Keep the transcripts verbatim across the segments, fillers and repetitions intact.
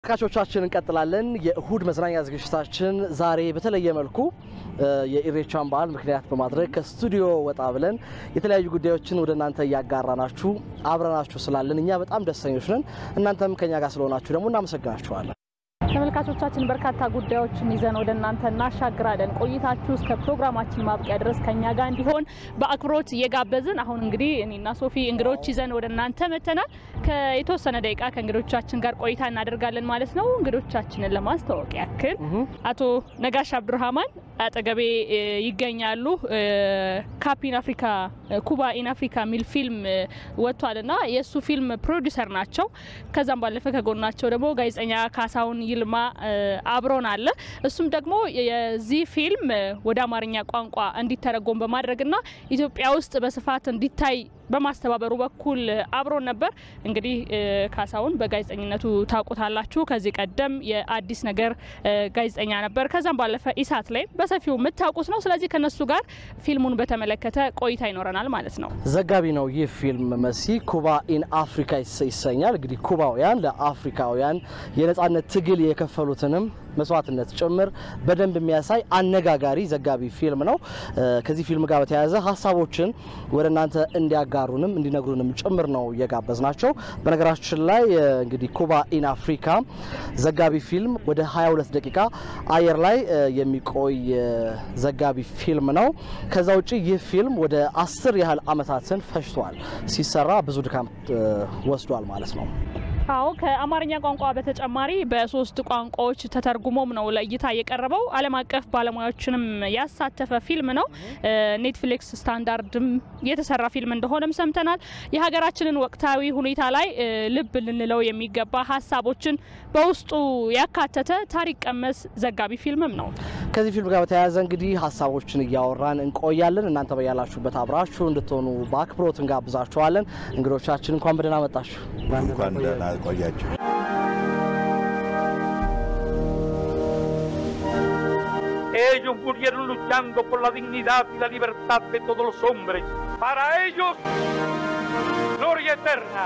ካቾቻችን እንቀጥላለን የእሁድ መዝናኛ ዝግጅታችን ዛሬ በተለየ መልኩ የኢሬቻን በዓል ምክንያት በማድረግ ከስቱዲዮ ወጣ ብለን የተለያዩ ጉዳዮችን ወደ እናንተ ያጋራናችሁ አብረናችሁ ስላለን እኛ በጣም ደስተኞች ነን እናንተም ከኛ ጋር ስለሆናችሁ ደግሞ እናመሰግናችኋለን ተመልካቾቻችን በርካታ ጉዳዮችን ይዘን ወደ እናንተ እናሻግራለን ቆይታችሁ እስከ ፕሮግራማችን ማብቂያ ድረስ ከኛ ጋር እንዲሆን በአክብሮት እየጋበዝን አሁን እንግዲህ እኔና ሶፊ እንግዶች ይዘን ወደ እናንተ መተናል ከየተወሰነ ደቂቃ ከእንግዶቻችን ጋር ቆይታ እናደርጋለን ማለት ነው እንግዶቻችንን ለማስተዋወቅ ያክል አቶ ነጋሽ አብዱራህማን አጠገቤ ይገኛሉ ካፒን አፍሪካ ኩባ ኢን አፍሪካ ሚል ፊልም ወጥቷልና የሱ ፊልም ፕሮዲዩሰር ናቸው ከዛም ባለፈ ከጎናቸው ደግሞ ጋዜጠኛ ካሳውን ይልማ አብሮን አለ እሱም ደግሞ የዚህ ፊልም ወደ አማርኛ ቋንቋ እንዲተረጎም በማድረግና ኢትዮጵያ ውስጥ በስፋት እንዲታይ በማስተባበሩ በኩል አብሮን ነበር እንግዲህ ካሳውን በጋዜጠኝነቱ ታውቁታላችሁ ከዚህ ቀደም የአዲስ ነገር ጋዜጠኛ ነበር ከዛም ባለፈ ኢሳት ላይ በሰፊው መታውቁት ነው ስለዚህ ከነሱ ጋር ፊልሙን በተመለከተ ቆይታ ይኖረናል ማለት ነው ዘጋቢ ነው ይህ ፊልም መሲ ኩባ ኢን አፍሪካ ይሰኛል እንግዲህ ኩባውያን ለአፍሪካውያን የነጻነት ትግል የከፈሉትንም መስዋዕትነት ጭምር በደንብ የሚያሳይ አነጋጋሪ ዘጋቢ ፊልም ነው ከዚህ ፊልም ጋር በተያያዘ ሐሳቦችን ወደናንተ እንዲያጋሩንም እንዲነግሩንም ጭምር ነው የጋበዝናቸው በነገራችን ላይ እንግዲህ ኩባ ኢን አፍሪካ ዘጋቢ ፊልም ወደ ሃያ ሁለት ደቂቃ አየር ላይ የሚቆይ ዘጋቢ ፊልም ነው ከዛ ውጪ ይህ ፊልም ወደ አስር ያህል አመታትን ፈጅቷል ሲሰራ ብዙ ድካም ወስዷል ማለት ነው አው ከአማርኛ ቋንቋ በተጨማሪ በሶስት ቋንቋዎች ተተርጉሞም ነው ለእይታ የቀረበው ዓለም አቀፍ ባለሙያዎችንም ያሳተፈ ፊልም ነው ኔትፍሊክስ ስታንዳርድም የተሰራ ፊልም እንደሆነም ሰምተናል የሀገራችንን ወቅታዊ ሁኔታ ላይ ልብ ልንለው የሚገባ ሐሳቦችን በውስጡ ያካተተ ታሪክ ቀመስ ዘጋቢ ፊልምም ነው ከዚህ ፊልም ጋር በተያያዘ እንግዲህ ሐሳቦችን ያወራን እንቆያለን እናንተ በያላችሁበት አብራችሁ እንድትሆኑ በአክብሮት እንጋብዛችኋለን እንግዶቻችን እንኳን በደህና መጣችሁ እንኳን ደህና ቆያችሁ Ellos murieron luchando por la dignidad y la libertad de todos los hombres. Para ellos, gloria eterna.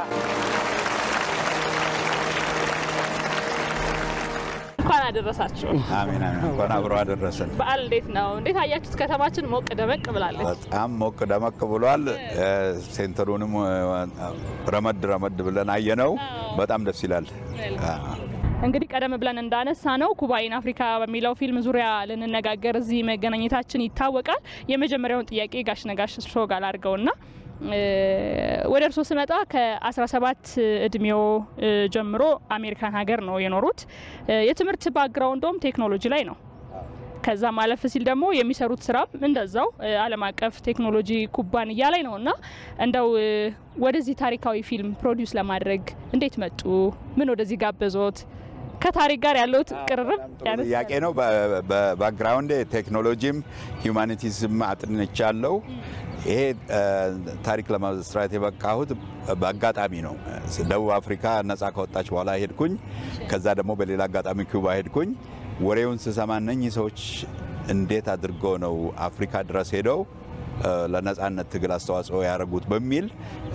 እንኳን አደረሳችሁ አሜን አሜን እንኳን አብሮ አደረሰን በዓል እንዴት ነው እንዴት አያችሁት ከተማችን ሞቅ ደመቅ ብላለች በጣም ሞቅ ደመቅ ብሏል ሴንተሩንም ረመድ ረመድ ብለን አየነው በጣም ደስ ይላል እንግዲህ ቀደም ብለን እንዳነሳ ነው ኩባ ኢን አፍሪካ በሚለው ፊልም ዙሪያ ለነነጋገር እዚህ መገናኘታችን ይታወቃል የመጀመሪያውን ጥያቄ ጋሽ ነጋሽ ሾጋል አድርገውና ወደ እርሶ ስመጣ ከ17 እድሜው ጀምሮ አሜሪካን ሀገር ነው የኖሩት የትምህርት ባክግራውንዶም ቴክኖሎጂ ላይ ነው ከዛ ማለፍ ሲል ደግሞ የሚሰሩት ስራ እንደዛው ዓለም አቀፍ ቴክኖሎጂ ኩባንያ ላይ ነውና እንደው ወደዚህ ታሪካዊ ፊልም ፕሮዲዩስ ለማድረግ እንዴት መጡ ምን ወደዚህ ጋበዞት ከታሪክ ጋር ያለው ቅርርብ ያቄ ነው በባክግራውንድ ቴክኖሎጂም ሂዩማኒቲዝም አጥንቻለሁ ይሄ ታሪክ ለማስራት የበቃሁት በአጋጣሚ ነው ደቡብ አፍሪካ ነፃ ከወጣች በኋላ ሄድኩኝ ከዛ ደግሞ በሌላ አጋጣሚ ኩባ ሄድኩኝ ወሬውን ስሰማነኝ ሰዎች እንዴት አድርጎ ነው አፍሪካ ድረስ ሄደው ለነጻነት ትግል አስተዋጽኦ ያደረጉት በሚል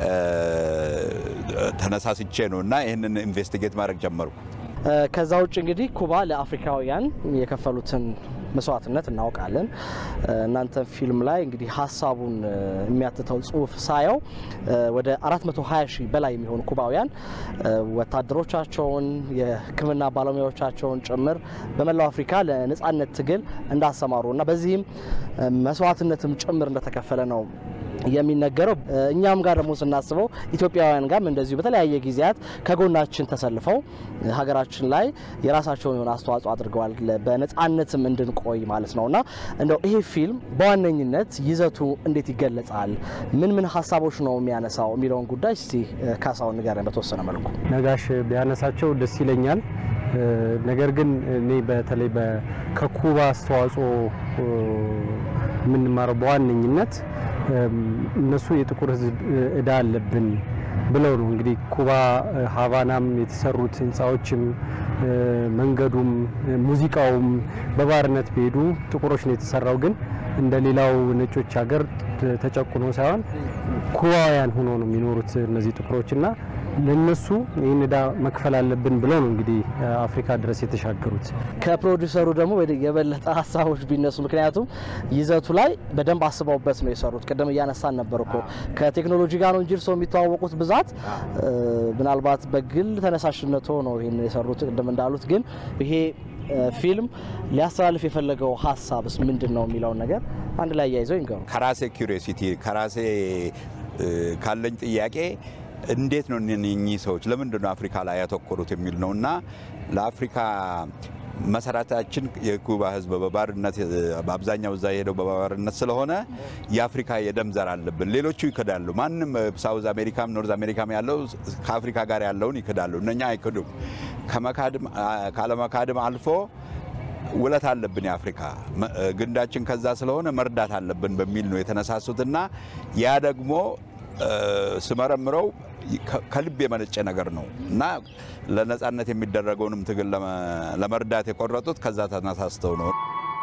ተነሳስቼ ነውና ይሄንን ኢንቨስቲጌት ማድረግ ጀመርኩ ከዛ ውጭ እንግዲህ ኩባ ለአፍሪካውያን የከፈሉትን መስዋዕትነት እናውቃለን እናንተ ፊልም ላይ እንግዲህ ሐሳቡን የሚያትተው ጽሁፍ ሳየው ወደ አራት መቶ ሃያ ሺህ በላይ የሚሆኑ ኩባውያን ወታደሮቻቸውን የሕክምና ባለሙያዎቻቸውን ጭምር በመላው አፍሪካ ለነጻነት ትግል እንዳሰማሩና በዚህም መስዋዕትነትም ጭምር እንደተከፈለ ነው የሚነገረው እኛም ጋር ደግሞ ስናስበው ኢትዮጵያውያን ጋርም እንደዚሁ በተለያየ ጊዜያት ከጎናችን ተሰልፈው ሀገራችን ላይ የራሳቸውን የሆነ አስተዋጽኦ አድርገዋል በነጻነትም እንድንቆይ ማለት ነውና እንደው ይሄ ፊልም በዋነኝነት ይዘቱ እንዴት ይገለጻል ምን ምን ሐሳቦች ነው የሚያነሳው የሚለውን ጉዳይ እስቲ ካሳውን ንገረን በተወሰነ መልኩ ነጋሽ ቢያነሳቸው ደስ ይለኛል ነገር ግን እኔ በተለይ በከኩባ አስተዋጽኦ ምን ማረው በዋነኝነት እነሱ የጥቁር ህዝብ እዳ አለብን ብለው ነው እንግዲህ ኩባ ሃቫናም የተሰሩት ህንጻዎችም መንገዱም ሙዚቃውም በባርነት ቢሄዱ ጥቁሮች ነው የተሰራው ግን እንደሌላው ነጮች ሀገር ተጨቁኖ ሳይሆን ኩባውያን ሆኖ ነው የሚኖሩት እነዚህ ጥቁሮችና ለነሱ ይህን ዕዳ መክፈል አለብን ብለው ነው እንግዲህ አፍሪካ ድረስ የተሻገሩት። ከፕሮዲውሰሩ ደግሞ የበለጠ ሀሳቦች ቢነሱ ምክንያቱም ይዘቱ ላይ በደንብ አስበውበት ነው የሰሩት። ቀደም እያነሳን ነበር እኮ ከቴክኖሎጂ ጋር ነው እንጂ ሰው የሚተዋወቁት ብዛት ምናልባት በግል ተነሳሽነቱ ነው ይሄን የሰሩት ቀደም እንዳሉት። ግን ይሄ ፊልም ሊያስተላልፍ የፈለገው ሀሳብስ ምንድነው የሚለው ነገር አንድ ላይ ያይዘው ይንገሩ። ከራሴ ኪዩሪዮሲቲ ከራሴ ካለኝ ጥያቄ እንዴት ነው እነኚህ ሰዎች ለምንድን ነው አፍሪካ ላይ ያተኮሩት የሚል ነውና ለአፍሪካ መሰረታችን የኩባ ህዝብ በባርነት በአብዛኛው እዛ ሄደው በባርነት ስለሆነ የአፍሪካ የደም ዘር አለብን። ሌሎቹ ይከዳሉ። ማንም ሳውዝ አሜሪካም ኖርዝ አሜሪካም ያለው ከአፍሪካ ጋር ያለውን ይከዳሉ። እነኛ አይከዱም። ከመካድም ካለመካድም አልፎ ውለት አለብን የአፍሪካ ግንዳችን ከዛ ስለሆነ መርዳት አለብን በሚል ነው የተነሳሱትና ያ ደግሞ ስመረምረው ከልብ የመነጨ ነገር ነው እና ለነጻነት የሚደረገውንም ትግል ለመርዳት የቆረጡት ከዛ ተነሳስተው ነው።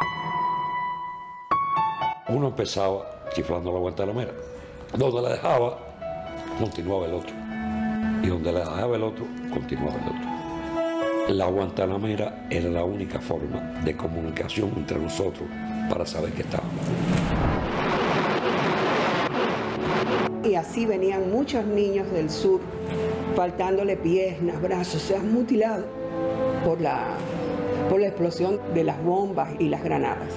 Uno empezaba chiflando la Guantanamera. Donde la dejaba, continuaba el otro. Y donde la dejaba el otro, continuaba el otro. La Guantanamera era la única forma de comunicación entre nosotros para saber que estábamos. Y así venían muchos niños del sur, faltándole piernas, brazos, se han mutilado por la, por la explosión de las bombas y las granadas.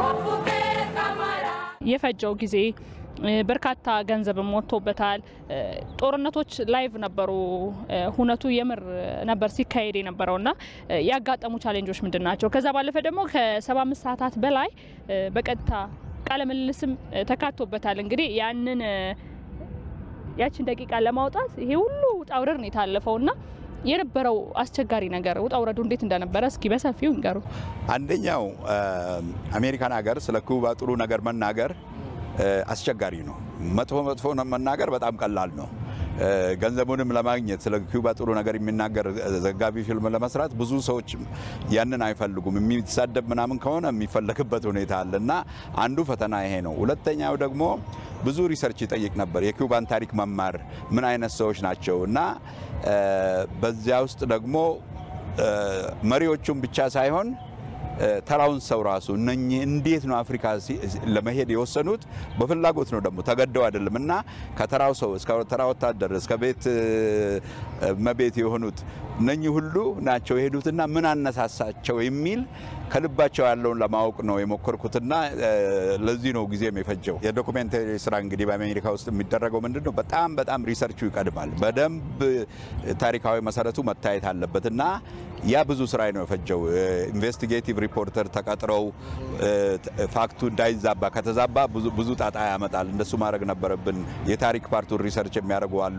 የፈጀው ጊዜ በርካታ ገንዘብ ሞቶበታል። ጦርነቶች ላይቭ ነበሩ። ሁነቱ የምር ነበር ሲካሄድ የነበረውና ያጋጠሙ ቻሌንጆች ምንድናቸው? ከዛ ባለፈ ደግሞ ከ75 ሰዓታት በላይ በቀጥታ ቃለ ምልልስም ተካቶበታል። እንግዲህ ያንን ያችን ደቂቃ ለማውጣት ይሄ ሁሉ ጣውረር ነው የታለፈውና የነበረው አስቸጋሪ ነገር ወጣውረዱ እንዴት እንደነበረ እስኪ በሰፊው እንገሩ። አንደኛው አሜሪካን ሀገር ስለ ኩባ ጥሩ ነገር መናገር አስቸጋሪ ነው። መጥፎ መጥፎ መናገር በጣም ቀላል ነው። ገንዘቡንም ለማግኘት ስለ ኩባ ጥሩ ነገር የሚናገር ዘጋቢ ፊልም ለመስራት ብዙ ሰዎች ያንን አይፈልጉም። የሚሳደብ ምናምን ከሆነ የሚፈልግበት ሁኔታ አለና አንዱ ፈተና ይሄ ነው። ሁለተኛው ደግሞ ብዙ ሪሰርች ይጠይቅ ነበር። የኩባን ታሪክ መማር ምን አይነት ሰዎች ናቸውና በዚያ ውስጥ ደግሞ መሪዎቹም ብቻ ሳይሆን ተራውን ሰው ራሱ እነኚህ እንዴት ነው አፍሪካ ለመሄድ የወሰኑት በፍላጎት ነው ደግሞ ተገደው አይደለምና ከተራው ሰው እስከ ተራው ወታደር እስከ ቤት መቤት የሆኑት እነኚህ ሁሉ ናቸው የሄዱትና ምን አነሳሳቸው የሚል ከልባቸው ያለውን ለማወቅ ነው የሞከርኩትና ለዚህ ነው ጊዜም የፈጀው። የዶኩሜንታሪ ስራ እንግዲህ በአሜሪካ ውስጥ የሚደረገው ምንድነው በጣም በጣም ሪሰርቹ ይቀድማል። በደንብ ታሪካዊ መሰረቱ መታየት አለበትና ያ ብዙ ስራ ነው የፈጀው። ኢንቨስቲጌቲቭ ሪፖርተር ተቀጥረው ፋክቱ እንዳይዛባ ከተዛባ ብዙ ብዙ ጣጣ ያመጣል። እንደሱ ማድረግ ነበረብን። የታሪክ ፓርቱን ሪሰርች የሚያደርጉ አሉ።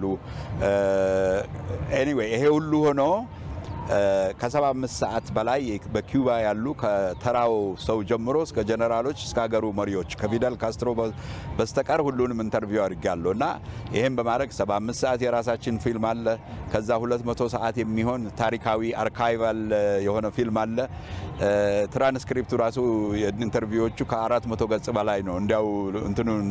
ኤኒዌይ ይሄ ሁሉ ሆኖ ከ75 ሰዓት በላይ በኩባ ያሉ ከተራው ሰው ጀምሮ እስከ ጀነራሎች እስከ ሀገሩ መሪዎች ከፊደል ካስትሮ በስተቀር ሁሉንም ኢንተርቪው አድርጋለሁና ይሄን በማድረግ ሰባ አምስት ሰዓት የራሳችን ፊልም አለ። ከዛ ሁለት መቶ ሰዓት የሚሆን ታሪካዊ አርካይቫል የሆነ ፊልም አለ። ትራንስክሪፕቱ ራሱ ኢንተርቪዎቹ ከአራት መቶ ገጽ በላይ ነው። እንዲያው እንትኑን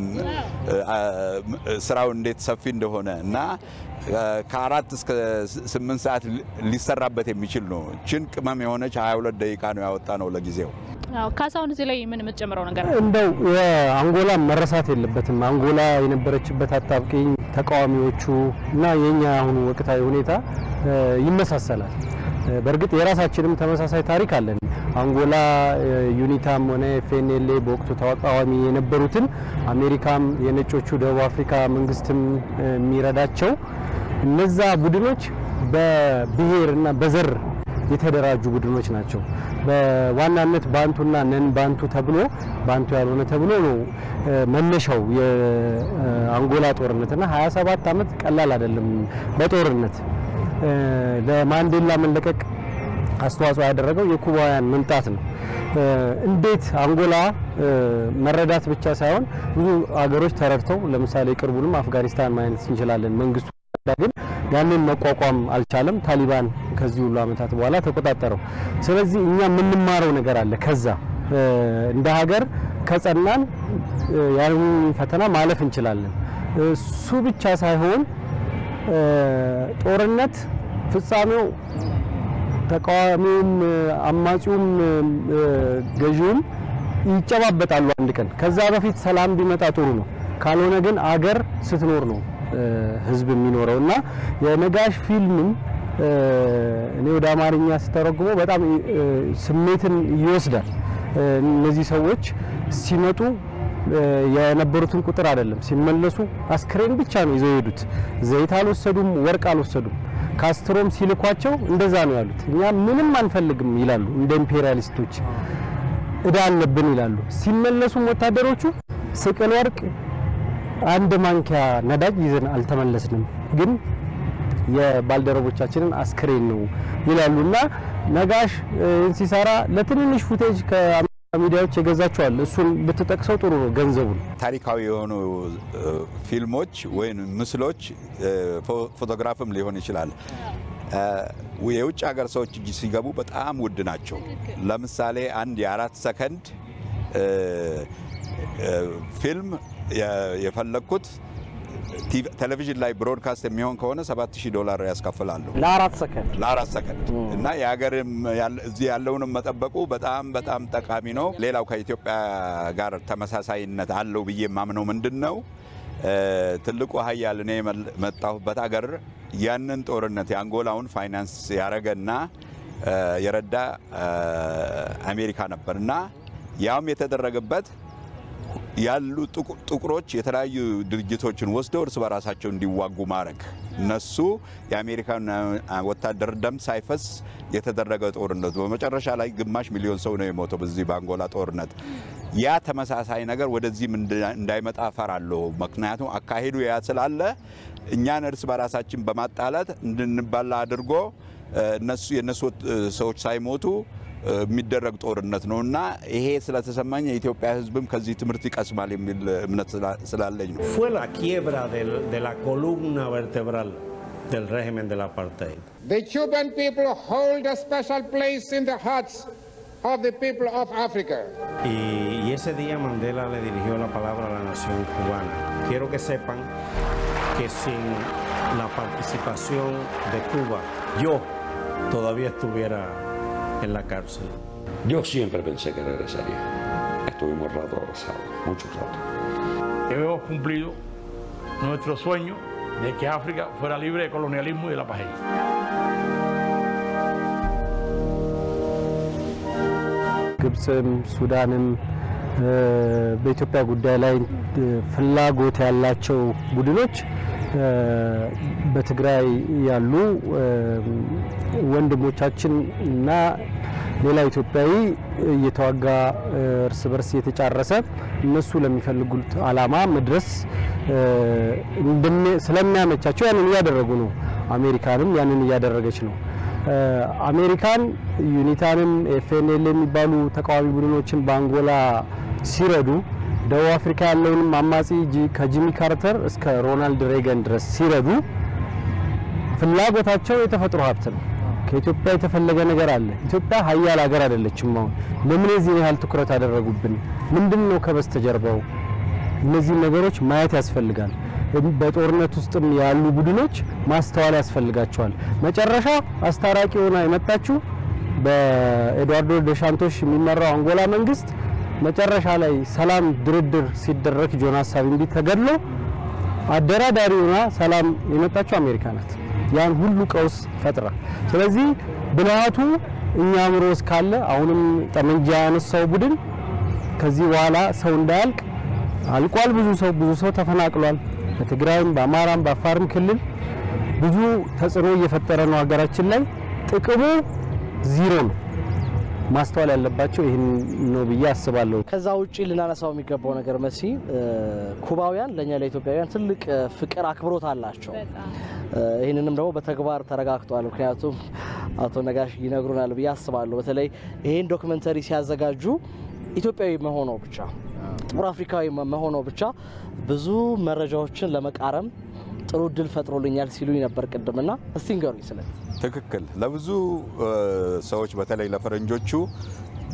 ስራው እንዴት ሰፊ እንደሆነ እና ከአራት እስከ ስምንት ሰዓት ሊሰራበት የሚችል ነው። ጭንቅ ማም የሆነች ሃያ ሁለት ደቂቃ ነው ያወጣ ነው ለጊዜው። አዎ ካሳውን እዚህ ላይ ምን መጨመረው ነገር እንደው አንጎላ መረሳት የለበትም። አንጎላ የነበረችበት አጣብቂኝ ተቃዋሚዎቹ እና የኛ አሁን ወቅታዊ ሁኔታ ይመሳሰላል። በርግጥ የራሳችንም ተመሳሳይ ታሪክ አለን። አንጎላ ዩኒታም ሆነ ኤፍኤንኤልኤ በወቅቱ ተቃዋሚ የነበሩትን አሜሪካም የነጮቹ ደቡብ አፍሪካ መንግስትም የሚረዳቸው እነዛ ቡድኖች በብሔርና በዘር የተደራጁ ቡድኖች ናቸው። በዋናነት ባንቱና ነን ባንቱ ተብሎ ባንቱ ያልሆነ ተብሎ ነው መነሻው የአንጎላ ጦርነትና ሃያ ሰባት አመት ቀላል አይደለም በጦርነት ለማንዴላ መለቀቅ አስተዋጽኦ ያደረገው የኩባውያን መምጣት ነው። እንዴት አንጎላ መረዳት ብቻ ሳይሆን ብዙ ሀገሮች ተረድተው ለምሳሌ ቅርቡንም አፍጋኒስታን ማየት እንችላለን። መንግስቱ ግን ያንን መቋቋም አልቻለም። ታሊባን ከዚህ ሁሉ አመታት በኋላ ተቆጣጣረው። ስለዚህ እኛ የምንማረው ነገር አለ ከዛ እንደ ሀገር ከጸናን ያን ፈተና ማለፍ እንችላለን። እሱ ብቻ ሳይሆን ጦርነት ፍጻሜው ተቃዋሚውም አማጺውም ገዢውም ይጨባበጣሉ አንድ ቀን ከዛ በፊት ሰላም ቢመጣ ጥሩ ነው ካልሆነ ግን አገር ስትኖር ነው ህዝብ የሚኖረውና የነጋሽ ፊልምን እኔ ወደ አማርኛ ስተረጉሞ በጣም ስሜትን ይወስዳል እነዚህ ሰዎች ሲመጡ የነበሩትን ቁጥር አይደለም ሲመለሱ አስክሬን ብቻ ነው ይዘው ሄዱት ዘይት አልወሰዱም ወርቅ አልወሰዱም ካስትሮም ሲልኳቸው እንደዛ ነው ያሉት እኛ ምንም አንፈልግም ይላሉ እንደ ኢምፔሪያሊስቶች እዳ አለብን ይላሉ ሲመለሱ ወታደሮቹ ስቅል ወርቅ አንድ ማንኪያ ነዳጅ ይዘን አልተመለስንም ግን የባልደረቦቻችንን አስክሬን ነው ይላሉና ነጋሽ ሲሰራ ለትንንሽ ፉቴጅ ከሚዲያዎች የገዛቸዋል እሱን ብትጠቅሰው ጥሩ ነው ገንዘቡን ታሪካዊ የሆኑ ፊልሞች ወይም ምስሎች ፎቶግራፍም ሊሆን ይችላል የውጭ ሀገር ሰዎች እጅ ሲገቡ በጣም ውድ ናቸው ለምሳሌ አንድ የአራት ሰከንድ ፊልም የፈለኩት ቴሌቪዥን ላይ ብሮድካስት የሚሆን ከሆነ ሰባት ሺህ ዶላር ያስከፍላሉ ለአራት ሰከንድ ለአራት ሰከንድ እና የሀገርም እዚህ ያለውንም መጠበቁ በጣም በጣም ጠቃሚ ነው ሌላው ከኢትዮጵያ ጋር ተመሳሳይነት አለው ብዬ ማምነው ምንድነው ትልቁ ኃያል እኔ መጣሁበት ሀገር ያንን ጦርነት የአንጎላውን ፋይናንስ ያረጋና የረዳ አሜሪካ ነበርና ያም የተደረገበት ያሉ ጥቁሮች የተለያዩ ድርጅቶችን ወስደው እርስ በራሳቸው እንዲዋጉ ማረክ እነሱ የአሜሪካን ወታደር ደም ሳይፈስ የተደረገ ጦርነት በመጨረሻ ላይ ግማሽ ሚሊዮን ሰው ነው የሞተው በዚህ ባንጎላ ጦርነት ያ ተመሳሳይ ነገር ወደዚህ እንዳይመጣ ፈራለሁ ምክንያቱም አካሄዱ ያ ስላለ እኛን እርስ በራሳችን በማጣላት እንድንባላ አድርጎ እነሱ የነሱ ሰዎች ሳይሞቱ የሚደረግ ጦርነት ነውና ይሄ ስለተሰማኝ የኢትዮጵያ ህዝብም ከዚህ ትምርት ይቀስማል የሚል እምነት ስላለኝ ነው fue la quiebra del, de la columna vertebral del régimen del apartheid. The Cuban people hold a special place in the hearts of the people of Africa. Y, y ese día Mandela le dirigió la palabra a la nación cubana. Quiero que sepan que sin la participación de Cuba, yo todavía estuviera en la cárcel. Yo siempre pensé que regresaría. Estuvimos rato abrazados, mucho rato. Hemos cumplido nuestro sueño de que África fuera libre de colonialismo y de la paz. ግብጽም ሱዳንም በኢትዮጵያ ጉዳይ ላይ ፍላጎት ያላቸው ቡድኖች በትግራይ ያሉ ወንድሞቻችን እና ሌላ ኢትዮጵያዊ እየተዋጋ እርስ በርስ እየተጫረሰ እነሱ ለሚፈልጉት አላማ መድረስ ስለሚያመቻቸው ያንን ያደረጉ ነው አሜሪካንም ያንን ያደረገች ነው አሜሪካን ዩኒታንም ኤፍኤንኤል የሚባሉ ተቃዋሚ ቡድኖችን ባንጎላ ሲረዱ ደቡብ አፍሪካ ያለውንም አማጺ ከጂሚ ካርተር እስከ ሮናልድ ሬገን ድረስ ሲረዱ ፍላጎታቸው የተፈጥሮ ሀብት ነው ከኢትዮጵያ የተፈለገ ነገር አለ ኢትዮጵያ ሀያል ሀገር አይደለችም አሁን ለምን እዚህ ያህል ትኩረት አደረጉብን ምንድነው ከበስተጀርባው እነዚህ ነገሮች ማየት ያስፈልጋል በጦርነት ውስጥም ያሉ ቡድኖች ማስተዋል ያስፈልጋቸዋል መጨረሻ አስታራቂ ሆና የመጣችው በኤድዋርዶ ደሻንቶሽ የሚመራው አንጎላ መንግስት መጨረሻ ላይ ሰላም ድርድር ሲደረግ ጆናስ ሳቪምቢ ተገድሎ አደራዳሪውና ሰላም የመጣችው አሜሪካ ናት ያን ሁሉ ቀውስ ፈጥራ ስለዚህ ብልሃቱ እኛ አምሮስ ካለ አሁንም ጠመንጃ ያነሳው ቡድን ከዚህ በኋላ ሰው እንዳያልቅ አልቋል ብዙ ሰው ብዙ ሰው ተፈናቅሏል በትግራይም በአማራም በአፋርም ክልል ብዙ ተጽዕኖ እየፈጠረ ነው ሀገራችን ላይ ጥቅሙ ዜሮ ነው ማስተዋል ያለባቸው ይሄን ነው ብዬ አስባለሁ ከዛ ውጪ ልናነሳው የሚገባው ነገር መሲ ኩባውያን ለኛ ለኢትዮጵያውያን ትልቅ ፍቅር አክብሮት አላቸው ይሄንንም ደግሞ በተግባር ተረጋግጧል ምክንያቱም አቶ ነጋሽ ይነግሩናል ብዬ አስባለሁ በተለይ ይሄን ዶክመንተሪ ሲያዘጋጁ ኢትዮጵያዊ መሆነው ብቻ ጥቁር አፍሪካዊ መሆነው ብቻ ብዙ መረጃዎችን ለመቃረም ጥሩ ድል ፈጥሮልኛል ሲሉኝ ነበር ቀደምና እስቲ ንገሩኝ ስለ ትክክል ለብዙ ሰዎች በተለይ ለፈረንጆቹ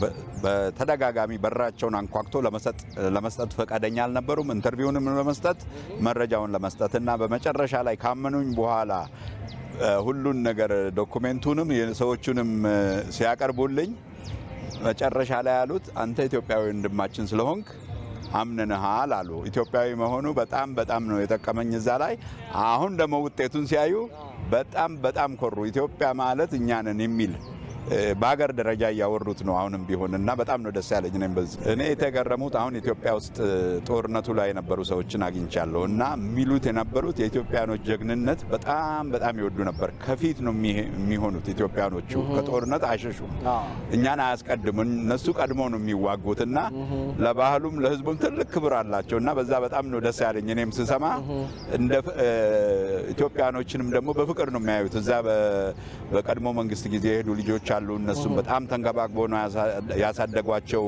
በተደጋጋሚ በራቸውን አንኳክቶ ለመስጠት ለመስጠት ፈቃደኛ አልነበሩም። ኢንተርቪውንም ለመስጠት መረጃውን ለመስጠትና በመጨረሻ ላይ ካመኑኝ በኋላ ሁሉን ነገር ዶክመንቱንም የሰዎቹንም ሲያቀርቡልኝ መጨረሻ ላይ ያሉት አንተ ኢትዮጵያዊ ወንድማችን ስለሆንክ አምነንሃል አሉ። ኢትዮጵያዊ መሆኑ በጣም በጣም ነው የጠቀመኝ እዛ ላይ። አሁን ደግሞ ውጤቱን ሲያዩ በጣም በጣም ኮሩ። ኢትዮጵያ ማለት እኛ ነን የሚል በአገር ደረጃ ያወሩት ነው አሁንም ቢሆንና በጣም ነው ደስ ያለኝ ነኝ። በዚህ እኔ የተገረሙት አሁን ኢትዮጵያ ውስጥ ጦርነቱ ላይ የነበሩ ሰዎችን አግኝቻለሁ እና ሚሉት የነበሩት የኢትዮጵያኖች ጀግንነት በጣም በጣም ይወዱ ነበር። ከፊት ነው የሚሆኑት ኢትዮጵያኖቹ፣ ከጦርነት አይሸሹም። እኛን አያስቀድሙን፣ እነሱ ቀድሞ ነው የሚዋጉትና ለባህሉም ለህዝቡም ትልቅ ክብር አላቸውና በዛ በጣም ነው ደስ ያለኝ። እኔም ስሰማ እንደ ኢትዮጵያኖችንም ደግሞ በፍቅር ነው የሚያዩት። እዛ በቀድሞ መንግስት ጊዜ የሄዱ ልጆች አሉ። እነሱም በጣም ተንገባግበው ነው ያሳደጓቸው።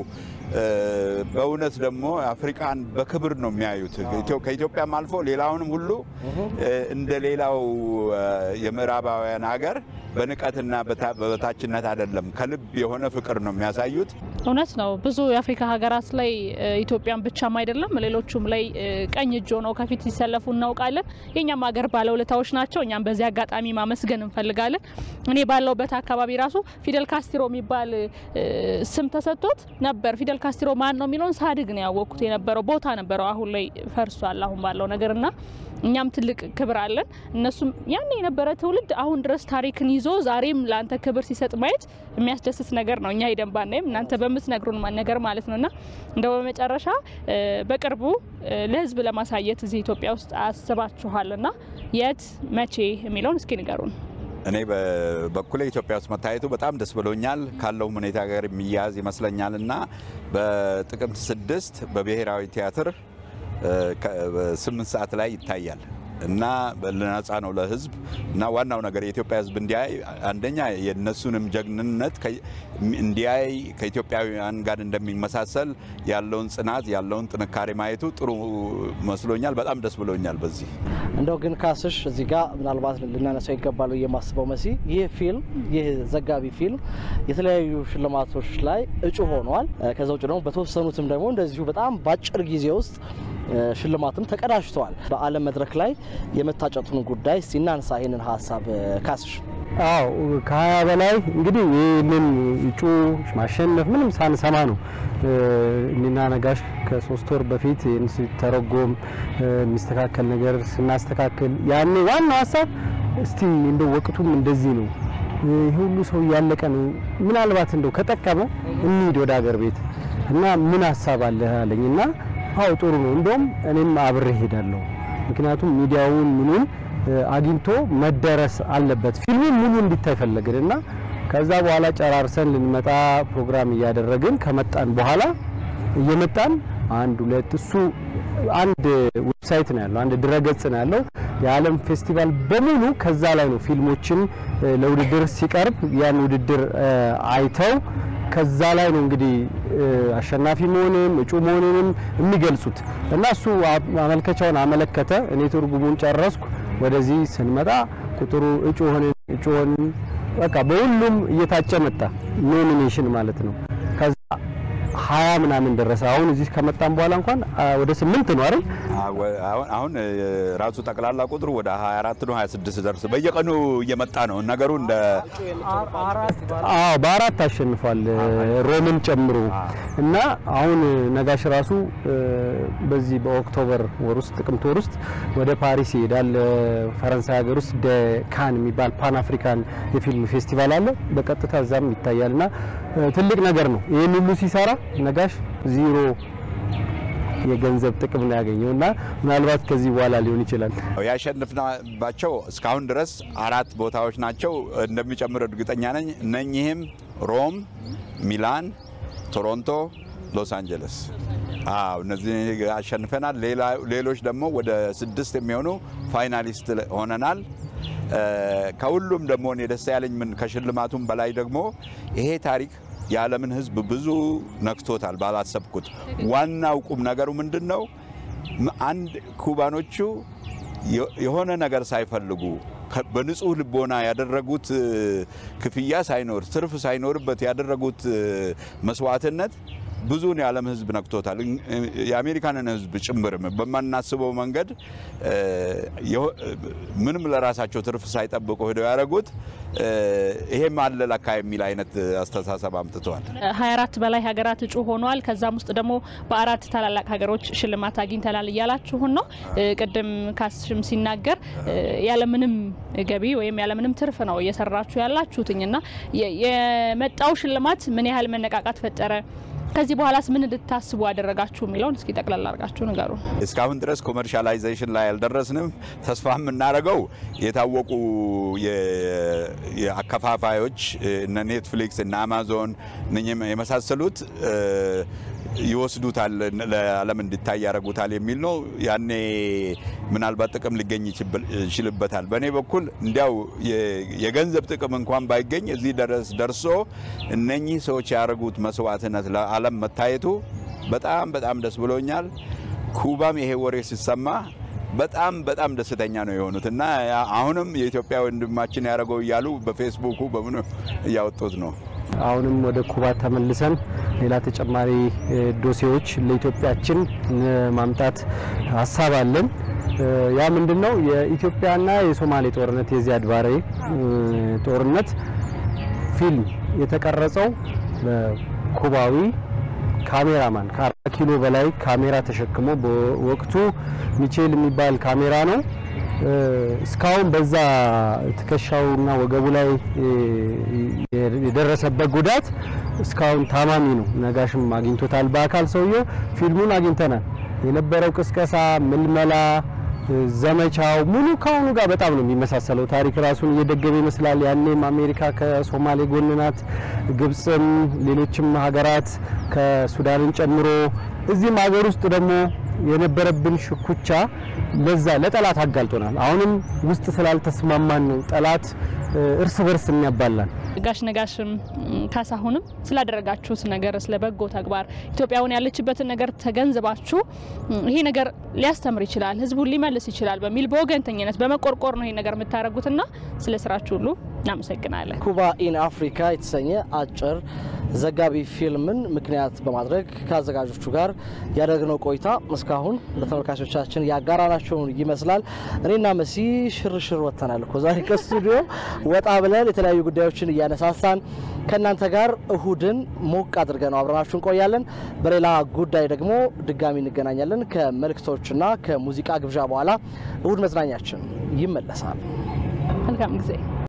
በእውነት ደግሞ አፍሪካን በክብር ነው የሚያዩት። ከኢትዮጵያም አልፎ ሌላውንም ሁሉ እንደ ሌላው የምዕራባውያን ሀገር በንቀትና በበታችነት አይደለም፣ ከልብ የሆነ ፍቅር ነው የሚያሳዩት። እውነት ነው። ብዙ የአፍሪካ ሀገራት ላይ ኢትዮጵያን ብቻም አይደለም ሌሎቹም ላይ ቀኝ እጅ ሆነው ከፊት ሲሰለፉ እናውቃለን። የኛም ሀገር ባለውለታዎች ናቸው። እኛም በዚህ አጋጣሚ ማመስገን እንፈልጋለን። እኔ ባለውበት አካባቢ ራሱ ፊደል ካስትሮ የሚባል ስም ተሰጥቶት ነበር። ፊደል ካስትሮ ማን ነው የሚለውን ሳድግ ነው ያወቅኩት። የነበረው ቦታ ነበረው፣ አሁን ላይ ፈርሷል አሁን ባለው ነገርና እኛም ትልቅ ክብር አለን። እነሱም ያኔ የነበረ ትውልድ አሁን ድረስ ታሪክን ይዞ ዛሬም ላንተ ክብር ሲሰጥ ማየት የሚያስደስት ነገር ነው። እኛ ሄደን ባናይም እናንተ በምትነግሩን ነገር ማለት ነውና እንደው በመጨረሻ በቅርቡ ለህዝብ ለማሳየት እዚህ ኢትዮጵያ ውስጥ አስባችኋልና የት መቼ የሚለውን እስኪ ንገሩን። እኔ በበኩሌ ኢትዮጵያ ውስጥ መታየቱ በጣም ደስ ብሎኛል። ካለው ሁኔታ ጋር የሚያያዝ ይመስለኛልና በጥቅምት ስድስት በብሔራዊ ቲያትር ስምንት ሰዓት ላይ ይታያል እና ለነጻ ነው ለህዝብ እና ዋናው ነገር የኢትዮጵያ ህዝብ እንዲያይ አንደኛ የነሱንም ጀግንነት እንዲያይ ከኢትዮጵያውያን ጋር እንደሚመሳሰል ያለውን ጽናት ያለውን ጥንካሬ ማየቱ ጥሩ መስሎኛል። በጣም ደስ ብሎኛል። በዚህ እንደው ግን ካስሽ እዚህ ጋር ምናልባት ልናነሳው ይገባል የማስበው መሲ ይህ ፊልም ይህ ዘጋቢ ፊልም የተለያዩ ሽልማቶች ላይ እጩ ሆኗል። ከዛ ውጭ ደግሞ በተወሰኑትም ደግሞ እንደዚሁ በጣም ባጭር ጊዜ ውስጥ ሽልማትም ተቀዳጅቷል። በዓለም መድረክ ላይ የመታጨቱን ጉዳይ ሲናንሳ ይሄንን ሀሳብ ካስሽ። አዎ ከሀያ በላይ እንግዲህ ይሄንን እጩ ማሸነፍ ምንም ሳንሰማ ነው እኔና ነጋሽ ከሶስት ወር በፊት ይሄን ሲተረጎም የሚስተካከል ነገር ስናስተካክል ያኔ ዋናው ሀሳብ እስቲ እንደው ወቅቱም እንደዚህ ነው ይሄ ሁሉ ሰው ያለቀ ነው ምናልባት እንደው ከጠቀመ እንሂድ ወደ ሀገር ቤት እና ምን ሀሳብ አለ አለኝና አው ጥሩ ነው እንደውም እኔም አብሬ ሄዳለሁ ምክንያቱም ሚዲያውን ምኑን አግኝቶ መደረስ አለበት ፊልሙ ሙሉ እንዲታይ ፈለግንና ከዛ በኋላ ጨራርሰን ልንመጣ ፕሮግራም ያደረግን ከመጣን በኋላ እየመጣን አንድ ሁለት እሱ አንድ ዌብሳይት ነው ያለው አንድ ድረገጽ ነው ያለው የዓለም ፌስቲቫል በሙሉ ከዛ ላይ ነው ፊልሞችን ለውድድር ሲቀርብ ያን ውድድር አይተው ከዛ ላይ ነው እንግዲህ አሸናፊ መሆኑን እጩ መሆኑን የሚገልጹት እና እሱ አመልከቻውን አመለከተ እኔ ትርጉሙን ጨረስኩ ወደዚህ ስንመጣ ቁጥሩ እጩ ሆነ እጩ ሆነ በቃ በሁሉም እየታጨ መጣ ኖሚኔሽን ማለት ነው ከዛ ሀያ ምናምን ደረሰ አሁን እዚህ ከመጣን በኋላ እንኳን ወደ ስምንት ነው አይደል አሁን አሁን ራሱ ጠቅላላ ቁጥሩ ወደ ሀያ አራት ነው ሀያ ስድስት ደርሰ በየቀኑ እየመጣ ነው ነገሩ እንደ አዎ በአራት አሸንፏል ሮምን ጨምሮ እና አሁን ነጋሽ ራሱ በዚህ በኦክቶበር ወር ውስጥ ጥቅምት ወር ውስጥ ወደ ፓሪስ ይሄዳል ፈረንሳይ ሀገር ውስጥ ካን የሚባል ፓን አፍሪካን የፊልም ፌስቲቫል አለ በቀጥታ እዛም ይታያልና ትልቅ ነገር ነው ይሄን ሁሉ ሲሰራ ነጋሽ ዜሮ የገንዘብ ጥቅም ነው ያገኘውና ምናልባት ከዚህ በኋላ ሊሆን ይችላል ያሸንፍናባቸው እስካሁን ድረስ አራት ቦታዎች ናቸው እንደሚጨምር እርግጠኛ ነኝ እነኚህም ሮም ሚላን ቶሮንቶ ሎስ አንጀለስ አው እነዚህ አሸንፈናል ሌላ ሌሎች ደግሞ ወደ ስድስት የሚሆኑ ፋይናሊስት ሆነናል ከሁሉም ደግሞ እኔ ደስ ያለኝ ምን ከሽልማቱም በላይ ደግሞ ይሄ ታሪክ የዓለምን ህዝብ ብዙ ነክቶታል ባላሰብኩት ዋናው ቁም ነገሩ ምንድነው አንድ ኩባኖቹ የሆነ ነገር ሳይፈልጉ በንጹህ ልቦና ያደረጉት ክፍያ ሳይኖር ትርፍ ሳይኖርበት ያደረጉት መስዋዕትነት ብዙውን የዓለም ህዝብ ነክቶታል የአሜሪካንን ህዝብ ጭምርም በማናስበው መንገድ ምንም ለራሳቸው ትርፍ ሳይጠብቁ ሄደው ያደረጉት ይሄም አለ ለካ የሚል አይነት አስተሳሰብ አምጥተዋል ሃያ አራት በላይ ሀገራት እጩ ሆነዋል ከዛም ውስጥ ደግሞ በአራት ታላላቅ ሀገሮች ሽልማት አግኝተናል ይያላችሁ ነው ቀደም ካስሽም ሲናገር ያለ ምንም ገቢ ወይም ያለ ምንም ትርፍ ነው እየሰራችሁ ያላችሁትኝና የመጣው ሽልማት ምን ያህል መነቃቃት ፈጠረ ከዚህ በኋላስ ምን እንድታስቡ አደረጋችሁ የሚለውን እስኪ ጠቅላላ አርጋችሁ ንገሩ እስካሁን ድረስ ኮመርሻላይዜሽን ላይ አልደረስንም ተስፋም እናረጋው የታወቁ የአከፋፋዮች እነ ኔትፍሊክስ እና አማዞን እነኚህ የመሳሰሉት ይወስዱታል ለዓለም እንድታይ ያረጉታል የሚል ነው ያኔ ምናልባት ጥቅም ሊገኝ ይችላልበታል በኔ በኩል እንዲያው የገንዘብ ጥቅም እንኳን ባይገኝ እዚህ ድረስ ደርሶ እነኚህ ሰዎች ያረጉት መስዋዕትነት ለዓለም መታየቱ በጣም በጣም ደስ ብሎኛል ኩባም ይሄ ወሬ ሲሰማ በጣም በጣም ደስተኛ ነው የሆኑትና አሁንም የኢትዮጵያ ወንድማችን ያረጋው ይያሉ በፌስቡኩ በምን ያወጡት ነው አሁንም ወደ ኩባ ተመልሰን ሌላ ተጨማሪ ዶሴዎች ለኢትዮጵያችን ማምጣት ሐሳብ አለን ያ ምንድነው የኢትዮጵያና የሶማሌ ጦርነት የዚያድ ባሬ ጦርነት ፊልም የተቀረጸው በኩባዊ ካሜራማን ከአራት ኪሎ በላይ ካሜራ ተሸክሞ በወቅቱ ሚቼል የሚባል ካሜራ ነው እስካሁን በዛ ተከሻውና ወገቡ ላይ የደረሰበት ጉዳት እስካሁን ታማሚ ነው ነጋሽም አግኝቶታል በአካል ሰውየው ፊልሙን አግኝተናል የነበረው ቅስቀሳ ምልመላ ዘመቻው ሙሉ ካሁኑ ጋር በጣም ነው የሚመሳሰለው ታሪክ ራሱን እየደገመ ይመስላል ያኔም አሜሪካ ከሶማሌ ጎንናት ግብጽም ሌሎችም ሀገራት ከሱዳንን ጨምሮ እዚህም ሀገር ውስጥ ደግሞ የነበረብን ሽኩቻ ለዛ ለጠላት አጋልጦናል አሁንም ውስጥ ስላልተስማማን ነው ጠላት እርስ በርስ የሚያባላን ጋሽ ነጋሽም ካሳሁንም ስላደረጋችሁት ነገር ስለበጎ ተግባር ኢትዮጵያውን ያለችበትን ነገር ተገንዝባችሁ ይሄ ነገር ሊያስተምር ይችላል ህዝቡን ሊመልስ ይችላል በሚል በወገንተኝነት በመቆርቆር ነው ይሄ ነገር የምታረጉትና ስለ ስራችሁ ሁሉ እናመሰግናለን ኩባ ኢን አፍሪካ የተሰኘ አጭር ዘጋቢ ፊልምን ምክንያት በማድረግ ከአዘጋጆቹ ጋር ያደረግነው ቆይታ እስካሁን ለተመልካቾቻችን ያጋራናቸው ይመስላል እኔና መሲ ሽርሽር ወተናል እኮ ዛሬ ከስቱዲዮ ወጣ ብለን የተለያዩ ጉዳዮችን ያነሳሳን ከናንተ ጋር እሁድን ሞቅ አድርገን አብረናችሁ እንቆያለን በሌላ ጉዳይ ደግሞ ድጋሚ እንገናኛለን ከመልክቶችና ከሙዚቃ ግብዣ በኋላ እሁድ መዝናኛችን ይመለሳል መልካም ጊዜ